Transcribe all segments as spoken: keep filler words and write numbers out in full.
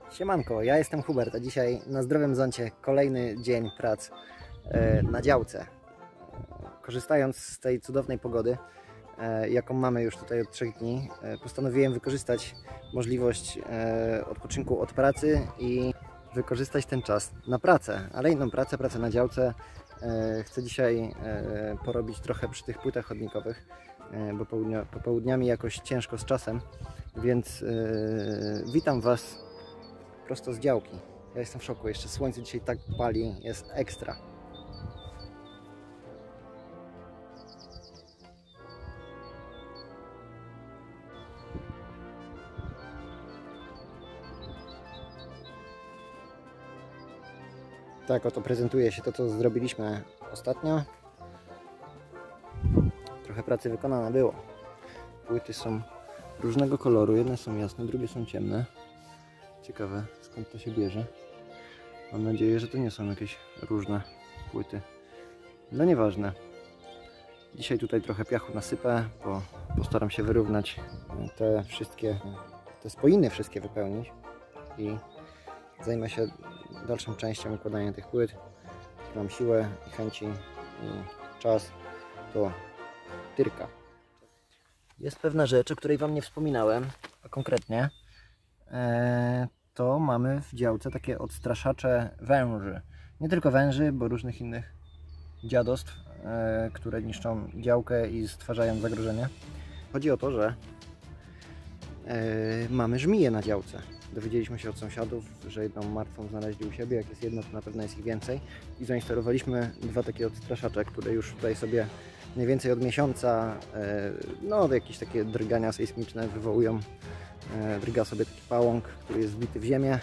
Siemanko, ja jestem Hubert, a dzisiaj na Zdrowym Zoncie kolejny dzień prac e, na działce. Korzystając z tej cudownej pogody, e, jaką mamy już tutaj od trzech dni, e, postanowiłem wykorzystać możliwość e, odpoczynku od pracy i wykorzystać ten czas na pracę, ale inną pracę, pracę na działce. E, chcę dzisiaj e, porobić trochę przy tych płytach chodnikowych, e, bo południa, popołudniami jakoś ciężko z czasem, więc e, witam Was prosto z działki. Ja jestem w szoku, jeszcze słońce dzisiaj tak pali, jest ekstra. Tak oto prezentuje się to, co zrobiliśmy ostatnio. Trochę pracy wykonane było. Płyty są różnego koloru, jedne są jasne, drugie są ciemne. Ciekawe, skąd to się bierze. Mam nadzieję, że to nie są jakieś różne płyty. No nieważne. Dzisiaj tutaj trochę piachu nasypę, bo postaram się wyrównać te wszystkie, te spoiny wszystkie wypełnić i zajmę się dalszą częścią układania tych płyt. Jak mam siłę i chęci i czas, to tyrka. Jest pewna rzecz, o której Wam nie wspominałem, a konkretnie e, to mamy w działce takie odstraszacze węży. Nie tylko węży, bo różnych innych dziadostw, e, które niszczą działkę i stwarzają zagrożenie. Chodzi o to, że e, mamy żmije na działce. Dowiedzieliśmy się od sąsiadów, że jedną martwą znaleźli u siebie. Jak jest jedna, to na pewno jest ich więcej. I zainstalowaliśmy dwa takie odstraszacze, które już tutaj sobie mniej więcej od miesiąca e, no, jakieś takie drgania sejsmiczne wywołują. Drga sobie taki pałąk, który jest wbity w ziemię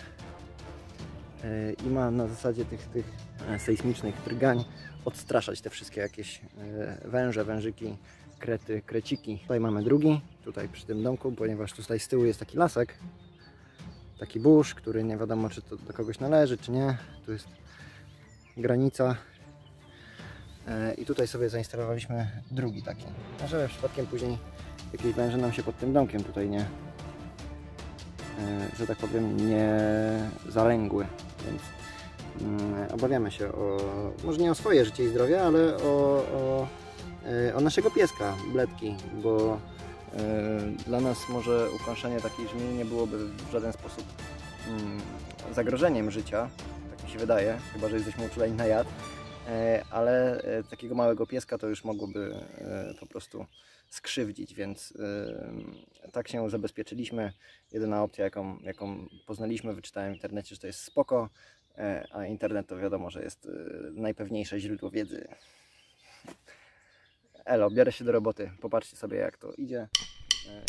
i ma na zasadzie tych, tych sejsmicznych drgań odstraszać te wszystkie jakieś węże, wężyki, krety, kreciki. Tutaj mamy drugi, tutaj przy tym domku, ponieważ tutaj z tyłu jest taki lasek, taki burz, który nie wiadomo, czy to do kogoś należy, czy nie. Tu jest granica i tutaj sobie zainstalowaliśmy drugi taki, żeby przypadkiem później jakieś węże nam się pod tym domkiem tutaj nie, że tak powiem, nie zalęgły, więc mm, obawiamy się o, może nie o swoje życie i zdrowie, ale o, o, o naszego pieska, Bledki, bo y, dla nas może ukąszenie takiej żmii nie byłoby w żaden sposób mm, zagrożeniem życia, tak mi się wydaje, chyba że jesteśmy uczuleni na jad, y, ale y, takiego małego pieska to już mogłoby y, po prostu skrzywdzić, więc yy, tak się zabezpieczyliśmy. Jedyna opcja, jaką, jaką poznaliśmy, wyczytałem w internecie, że to jest spoko, yy, a internet to wiadomo, że jest yy, najpewniejsze źródło wiedzy. Elo, biorę się do roboty, popatrzcie sobie, jak to idzie. Yy.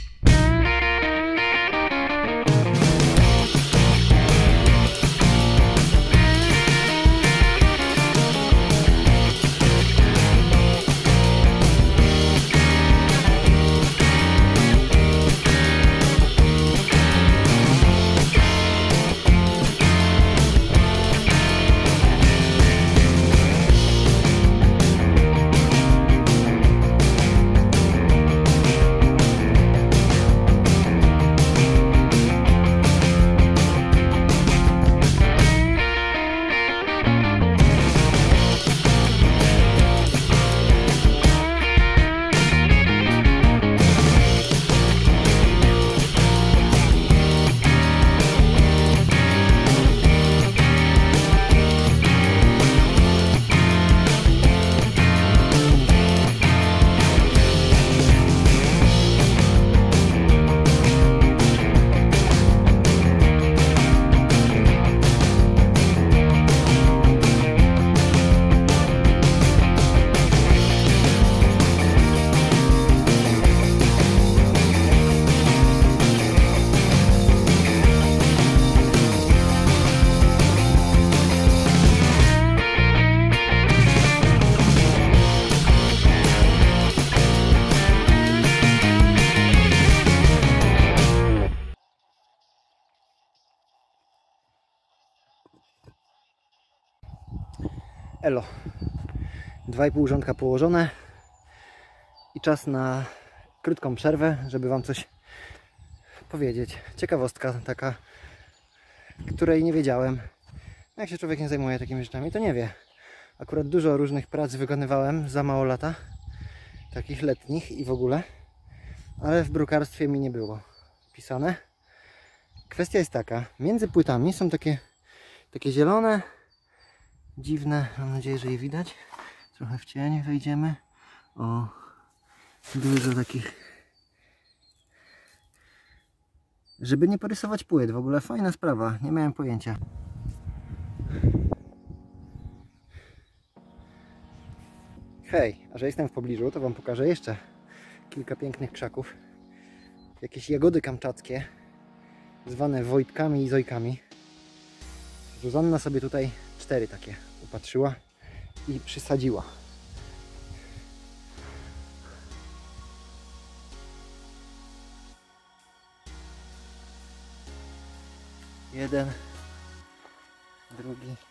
Elo, dwa i pół rządka położone i czas na krótką przerwę, żeby Wam coś powiedzieć. Ciekawostka taka której nie wiedziałem. Jak się człowiek nie zajmuje takimi rzeczami, to nie wie. Akurat dużo różnych prac wykonywałem za mało lata, takich letnich i w ogóle, ale w brukarstwie mi nie było pisane. Kwestia jest taka, między płytami są takie, takie zielone, dziwne, mam nadzieję, że je widać. Trochę w cień wejdziemy. O, dużo takich, żeby nie porysować płyt, w ogóle fajna sprawa, nie miałem pojęcia. Hej, a że jestem w pobliżu, to wam pokażę jeszcze kilka pięknych krzaków. Jakieś jagody kamczackie, zwane Wojtkami i Zojkami. Zuzanna sobie tutaj cztery takie upatrzyła i przysadziła. Jeden, drugi.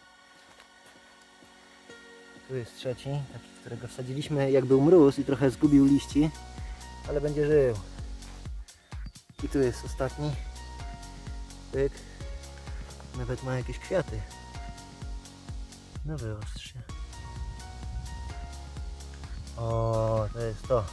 Tu jest trzeci, taki, którego wsadziliśmy jak był mróz i trochę zgubił liści, ale będzie żył. I tu jest ostatni. Pyk. Nawet ma jakieś kwiaty. No wyostrz się. O, to jest to.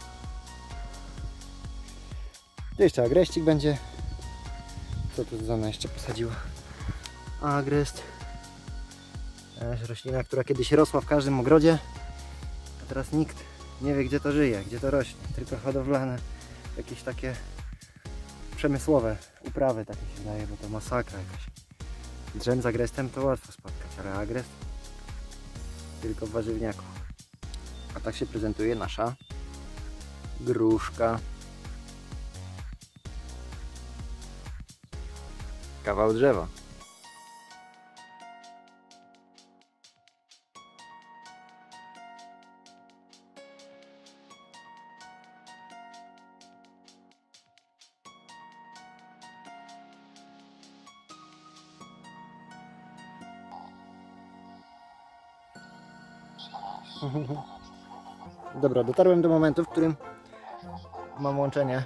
Tu jeszcze agrestik będzie. Co tu Zuzanna jeszcze posadziła? Agrest. Też roślina, która kiedyś rosła w każdym ogrodzie, a teraz nikt nie wie, gdzie to żyje, gdzie to rośnie. Tylko hodowlane, jakieś takie przemysłowe uprawy, takie się daje, bo to masakra jakaś. Drzem z agrestem to łatwo spotkać, ale agrest tylko w warzywniaku. A tak się prezentuje nasza gruszka. Kawał drzewa. Dobra, dotarłem do momentu, w którym mam łączenie.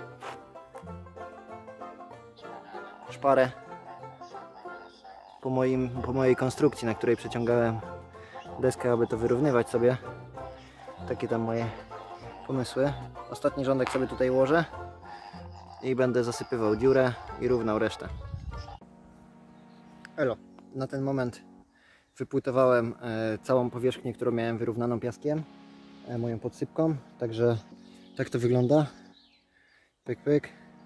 Szparę po, moim, po mojej konstrukcji, na której przeciągałem deskę, aby to wyrównywać sobie. Takie tam moje pomysły. Ostatni rządek sobie tutaj ułożę i będę zasypywał dziurę i równał resztę. Elo, na ten moment wypłytowałem e, całą powierzchnię, którą miałem wyrównaną piaskiem, e, moją podsypką, także tak to wygląda. Pyk, pyk.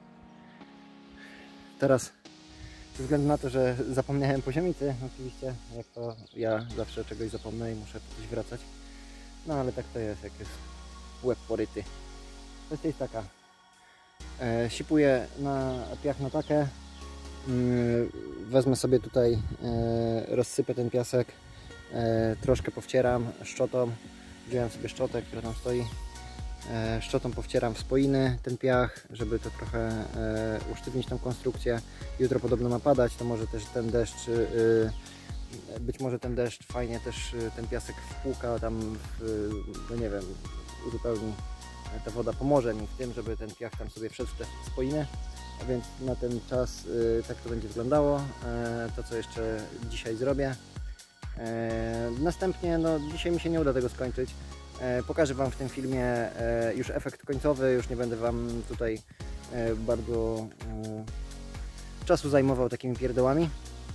Teraz ze względu na to, że zapomniałem poziomicy, oczywiście, jak to ja zawsze czegoś zapomnę i muszę po coś wracać. No ale tak to jest, jak jest łeb poryty. Kwestia jest taka. E, sipuję na piach na takę. Wezmę sobie tutaj, rozsypę ten piasek, troszkę powcieram szczotą, wziąłem sobie szczotę, która tam stoi, szczotą powcieram w spoiny ten piach, żeby to trochę usztywnić tą konstrukcję. Jutro podobno ma padać, to może też ten deszcz, być może ten deszcz fajnie też ten piasek wpłuka tam, w, no nie wiem, uzupełni, ta woda pomoże mi w tym, żeby ten piach tam sobie wszedł w te spoiny. A więc na ten czas y, tak to będzie wyglądało, e, to co jeszcze dzisiaj zrobię. E, następnie, no dzisiaj mi się nie uda tego skończyć, e, pokażę Wam w tym filmie e, już efekt końcowy, już nie będę Wam tutaj e, bardzo e, czasu zajmował takimi pierdołami,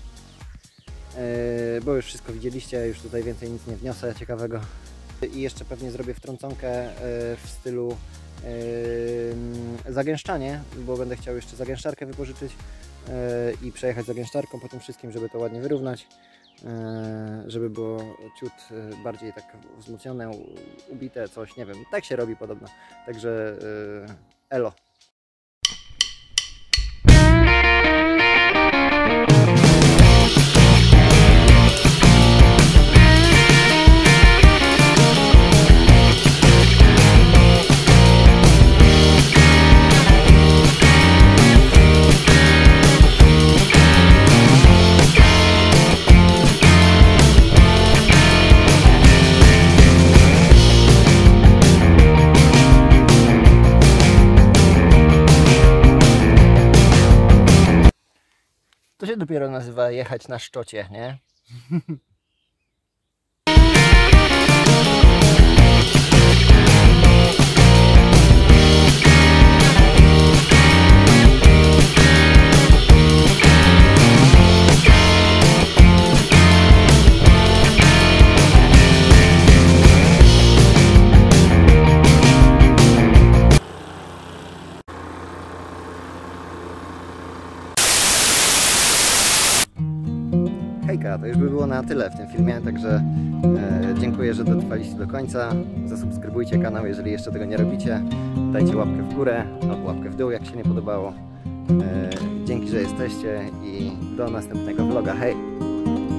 e, bo już wszystko widzieliście, już tutaj więcej nic nie wniosę ciekawego. I jeszcze pewnie zrobię wtrąconkę e, w stylu Yy, zagęszczanie, bo będę chciał jeszcze zagęszczarkę wypożyczyć yy, i przejechać zagęszczarką po tym wszystkim, żeby to ładnie wyrównać, yy, żeby było ciut yy, bardziej tak wzmocnione, ubite, coś, nie wiem, tak się robi podobno, także yy, elo. się dopiero nazywa jechać na szczocie, nie? Hejka, to już by było na tyle w tym filmie, także e, dziękuję, że dotrwaliście do końca. Zasubskrybujcie kanał, jeżeli jeszcze tego nie robicie. Dajcie łapkę w górę lub łapkę w dół, jak się nie podobało. E, dzięki, że jesteście i do następnego vloga. Hej!